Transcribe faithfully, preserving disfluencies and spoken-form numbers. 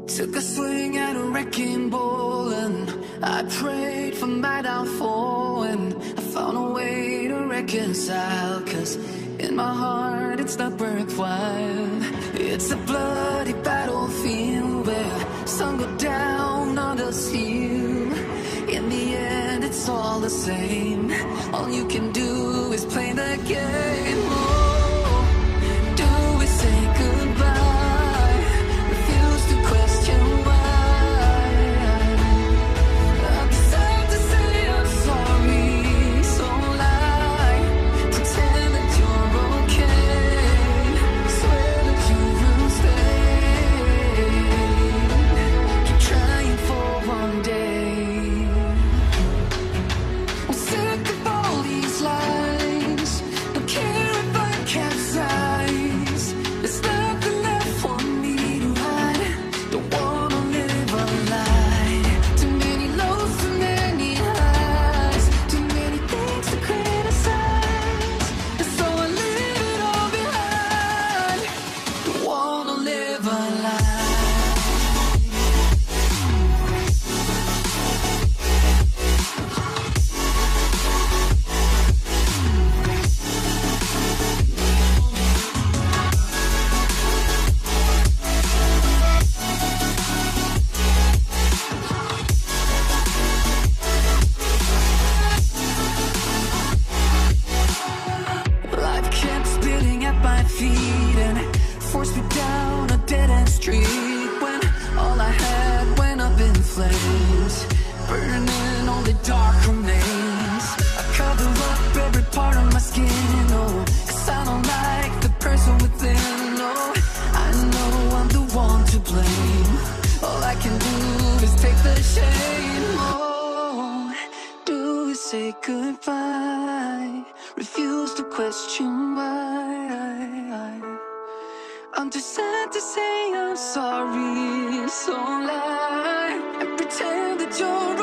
Took a swing at a wrecking ball and I prayed for my downfall, and I found a way to reconcile, cause in my heart it's not worthwhile. It's a bloody battlefield where some go down, others heal. In the end it's all the same. All you can do is play the game. Oh, do we say goodbye? Refuse to question why. I'm sad to say I'm sorry, so lie. Pretend that you're okay. Swear that you will stay. Keep trying for one day. I'm sick of all these lies. Don't care if I capsize. There's nothing left for me to hide. Don't wanna live a lie. Too many lows, too many highs. Too many things to criticize. And so I leave it all behind. Don't wanna live a lie. Life kept spitting at my feet and forced me down a dead-end street, when all I had went up in flames, burning only dark remains. I cover up every part of my skin, oh, cause I don't like the person within. Oh, I know I'm the one to blame. All I can do is take the shame. Oh, do we say goodbye? Refuse to question why. I'm too sad to say I'm sorry, so lie and pretend that you're